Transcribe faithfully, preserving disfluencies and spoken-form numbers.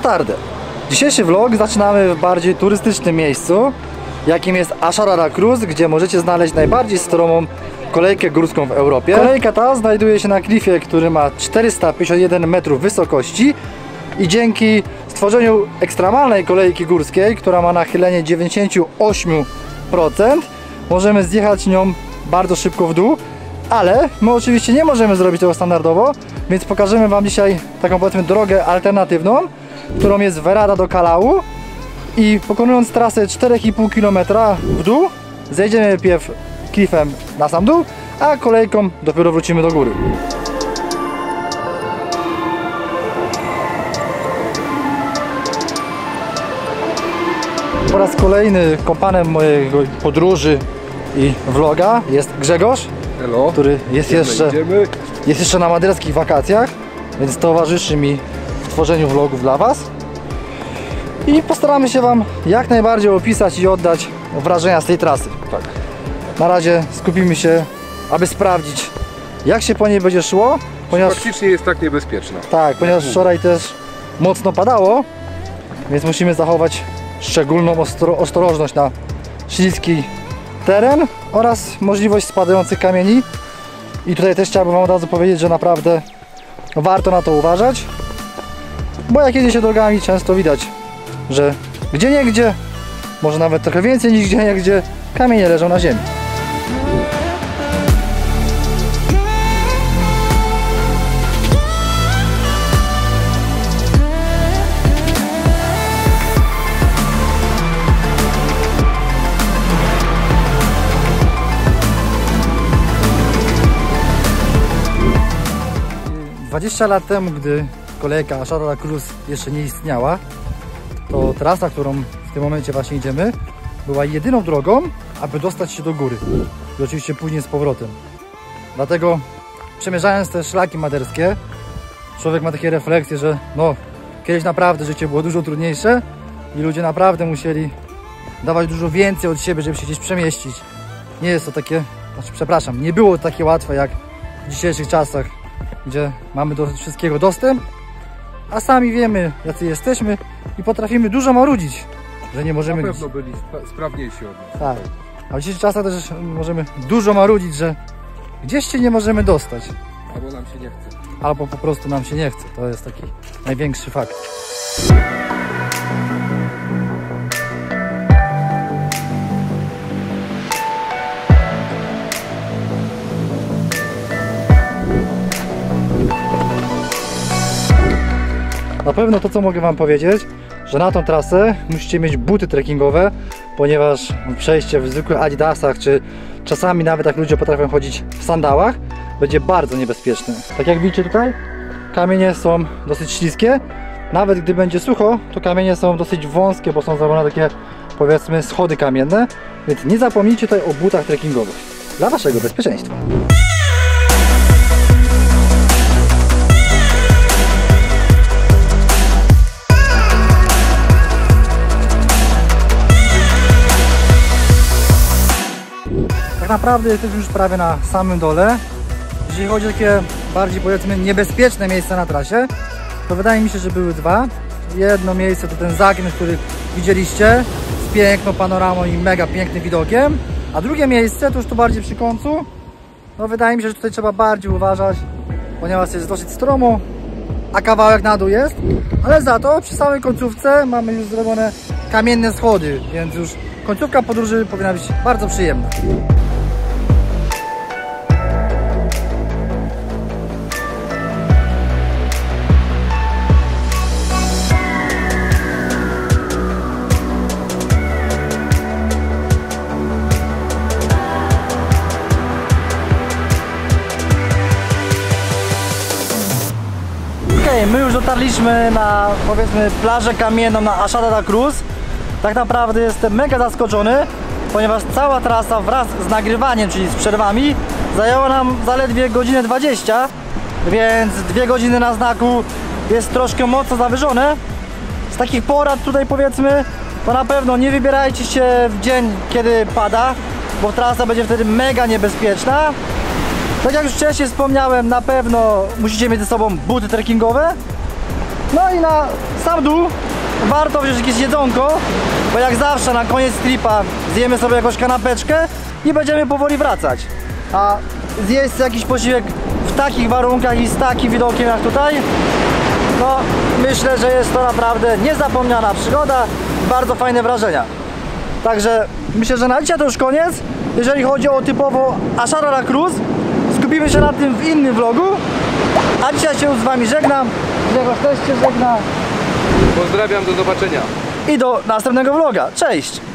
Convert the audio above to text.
Tarde. Dzisiejszy vlog zaczynamy w bardziej turystycznym miejscu, jakim jest Asharara Cruz, gdzie możecie znaleźć najbardziej stromą kolejkę górską w Europie. Kolejka ta znajduje się na klifie, który ma czterysta pięćdziesiąt jeden metrów wysokości i dzięki stworzeniu ekstremalnej kolejki górskiej, która ma nachylenie dziewięćdziesiąt osiem procent, możemy zjechać nią bardzo szybko w dół, ale my oczywiście nie możemy zrobić tego standardowo, więc pokażemy wam dzisiaj taką, powiedzmy, drogę alternatywną, którą jest Verada do Calau, i pokonując trasę cztery i pół kilometra w dół, zejdziemy pierw klifem na sam dół, a kolejką dopiero wrócimy do góry. Po raz kolejny kompanem mojej podróży i vloga jest Grzegorz. Hello. Który jest jeszcze, jest jeszcze na maderskich wakacjach, więc towarzyszy mi w tworzeniu vlogów dla was. I postaramy się wam jak najbardziej opisać i oddać wrażenia z tej trasy. Tak. Na razie skupimy się, aby sprawdzić, jak się po niej będzie szło. Ponieważ faktycznie jest tak niebezpieczna. Tak, ponieważ wczoraj też mocno padało, więc musimy zachować szczególną ostro ostrożność na śliski teren oraz możliwość spadających kamieni. I tutaj też chciałbym wam od razu powiedzieć, że naprawdę warto na to uważać, bo jak jedzie się drogami, często widać, że gdzieniegdzie, może nawet trochę więcej niż gdzieniegdzie, kamienie leżą na ziemi. dwadzieścia lat temu, gdy kolejka Asharara Cruz jeszcze nie istniała, to trasa, którą w tym momencie właśnie idziemy, była jedyną drogą, aby dostać się do góry i oczywiście później z powrotem. Dlatego, przemierzając te szlaki maderskie, człowiek ma takie refleksje, że no, kiedyś naprawdę życie było dużo trudniejsze i ludzie naprawdę musieli dawać dużo więcej od siebie, żeby się gdzieś przemieścić. Nie jest to takie, znaczy przepraszam, nie było to takie łatwe jak w dzisiejszych czasach, gdzie mamy do wszystkiego dostęp, a sami wiemy, jacy jesteśmy i potrafimy dużo marudzić, że nie możemy... Na pewno byli spra sprawniejsi od nas. Tak, a w dzisiejszych czasach też możemy dużo marudzić, że gdzieś się nie możemy dostać. Albo nam się nie chce. Albo po prostu nam się nie chce. To jest taki największy fakt. Na pewno to, co mogę wam powiedzieć, że na tą trasę musicie mieć buty trekkingowe, ponieważ przejście w zwykłych adidasach, czy czasami nawet jak ludzie potrafią chodzić w sandałach, będzie bardzo niebezpieczne. Tak jak widzicie tutaj, kamienie są dosyć śliskie. Nawet gdy będzie sucho, to kamienie są dosyć wąskie, bo są zrobione takie, powiedzmy, schody kamienne. Więc nie zapomnijcie tutaj o butach trekkingowych dla waszego bezpieczeństwa. Tak naprawdę jesteśmy już prawie na samym dole. Jeśli chodzi o takie bardziej, powiedzmy, niebezpieczne miejsca na trasie, to wydaje mi się, że były dwa. Jedno miejsce to ten zakręt, który widzieliście, z piękną panoramą i mega pięknym widokiem. A drugie miejsce, to już tu bardziej przy końcu, no wydaje mi się, że tutaj trzeba bardziej uważać, ponieważ jest dosyć stromo, a kawałek na dół jest. Ale za to przy samej końcówce mamy już zrobione kamienne schody, więc już końcówka podróży powinna być bardzo przyjemna. My już dotarliśmy na, powiedzmy, plażę kamienną na Asharara Cruz. Tak naprawdę jestem mega zaskoczony, ponieważ cała trasa wraz z nagrywaniem, czyli z przerwami, zajęła nam zaledwie godzinę dwadzieścia, więc dwie godziny na znaku jest troszkę mocno zawyżone. Z takich porad tutaj, powiedzmy, to na pewno nie wybierajcie się w dzień, kiedy pada, bo trasa będzie wtedy mega niebezpieczna. Tak jak już wcześniej wspomniałem, na pewno musicie mieć ze sobą buty trekkingowe. No i na sam dół warto wziąć jakieś jedzonko, bo jak zawsze na koniec tripa zjemy sobie jakąś kanapeczkę i będziemy powoli wracać. A zjeść jakiś posiłek w takich warunkach i z takim widokiem jak tutaj, no myślę, że jest to naprawdę niezapomniana przygoda, bardzo fajne wrażenia. Także myślę, że na dzisiaj to już koniec, jeżeli chodzi o typowo Ashara Cruise. Skupimy się na tym w innym vlogu, a dzisiaj się z wami żegnam, Grzegorz też się żegna Pozdrawiam, do zobaczenia. i do następnego vloga. Cześć!